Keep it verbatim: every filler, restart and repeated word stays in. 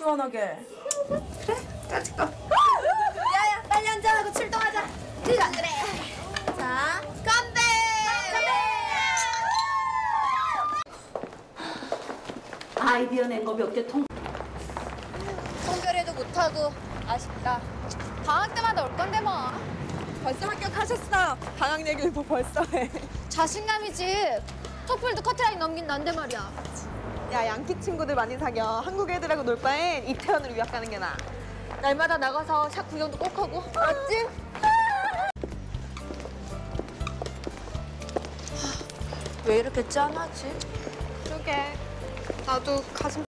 시원하게. 그래, 까짓 거. 야야, 빨리 한잔하고 출동하자. 그래. 자, 건배! 아이디어 낸 거 몇 개 통. 통별회도 못하고 아쉽다. 방학 때마다 올 건데 뭐. 벌써 합격하셨어. 방학 얘기를 뭐 벌써 해. 자신감이지. 토플도 커트라인 넘긴 난데 말이야. 야, 양키 친구들 많이 사겨. 한국 애들하고 놀 바엔 이태원으로 유학 가는 게 나아. 날마다 나가서 샷 구경도 꼭 하고. 맞지? 왜 이렇게 짠하지? 그러게. 나도 가슴